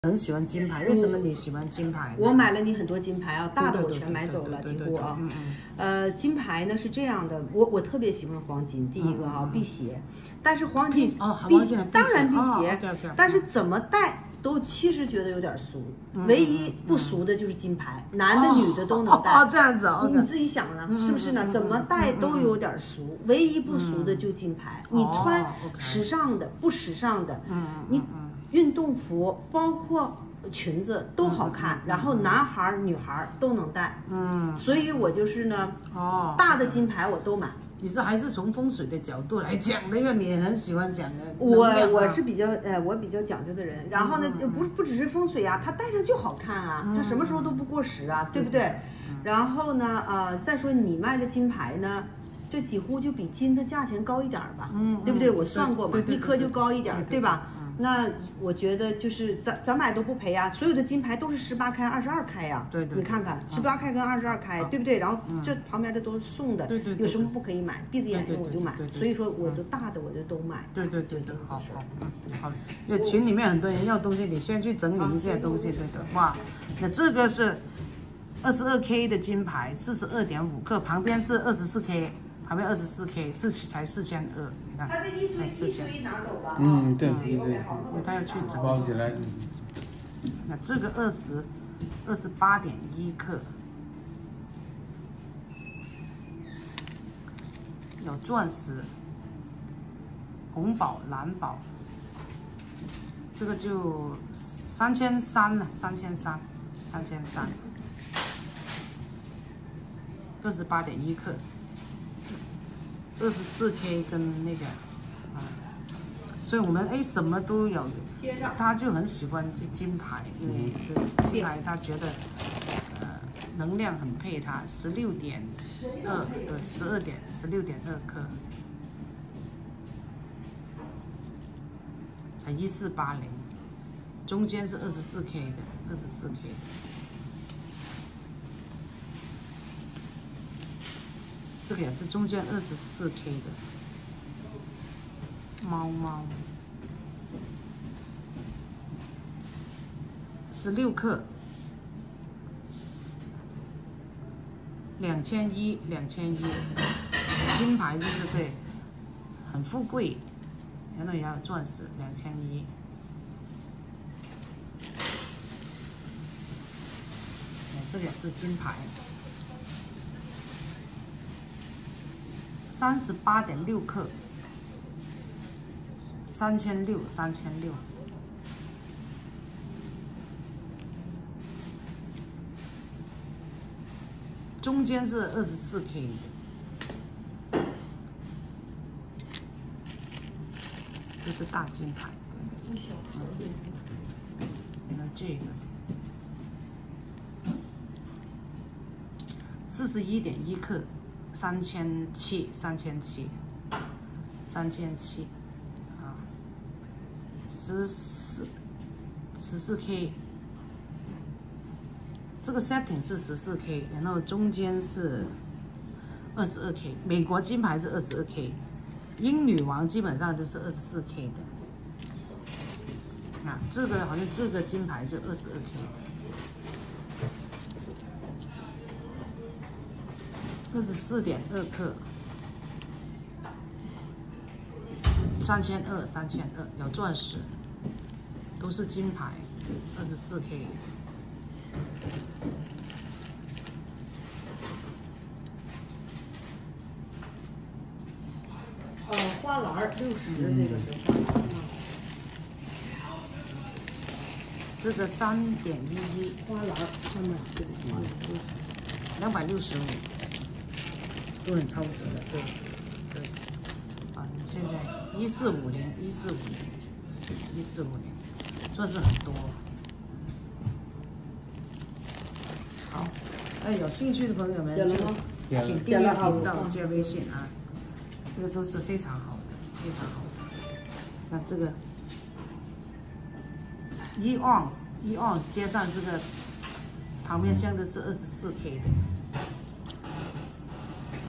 很喜欢金牌，为什么你喜欢金牌？ 我买了你很多金牌啊，大的我全买走了，几乎啊。金牌呢是这样的，我特别喜欢黄金，第一个啊辟邪，但是黄金当然辟邪，但是怎么戴都其实觉得有点俗，唯一不俗的就是金牌，男的女的都能戴。 哦，这样子， 你自己想呢，是不是呢？怎么戴都有点俗，唯一不俗的就金牌。你穿时尚的、不时尚的，你。运动服包括裙子都好看，然后男孩女孩都能戴，所以我就是呢，大的金牌我都买。 你是还是从风水的角度来讲那个，你很喜欢讲的。 我是比较我比较讲究的人，然后呢，不只是风水啊，它戴上就好看啊，它什么时候都不过时啊，对不对？然后呢，再说你卖的金牌呢。这几乎就比金的价钱高一点吧，对不对？我算过嘛，一颗就高一点，对吧？那我觉得就是咱买都不赔啊，所有的金牌都是18开、22开呀， 对， 你看看18开跟22开，对不对？然后这旁边这都是送的， 对， 有什么不可以买？闭着眼睛我就买，所以说我就大的我就都买。 对，好，因为群里面很多人要东西，你先去整理一下东西，对的。哇，那这个是22K 的金牌，42.5克，旁边是24K。旁边24K 才4200，你看， 他这一堆拿走了。 对，因为他要去整包起来。 那这个28.1克，有钻石、红宝、蓝宝，这个就3300了，3300，28.1克。24K 跟那个所以我们什么都有，他就很喜欢金牌，因为金牌他觉得能量很配他，16.2，对，16.2克，才1480，中间是24K 的，24K。这个也是中间24K 的猫，16克，2100，金牌就是对，很富贵，然后也要有钻石，2100。这个也是金牌。38.6克，3600，中间是24K 的，就是大金牌。那这个41.1克。3700啊，14K， 这个 setting 是14K， 然后中间是22K， 美国金牌是22K， 英女王基本上都是24K 的，啊，这个好像这个金牌就22K 的。24.2克，3200，有钻石，都是金牌，24K。 花篮60的这个是花篮这个3.11 花篮上面这个花篮 265。都很超值的，对，啊，现在1450，算是很多。好，有兴趣的朋友们就请订阅频道，加微信啊，这个都是非常好的。那这个1 ounce接上这个旁边镶的是24K 的。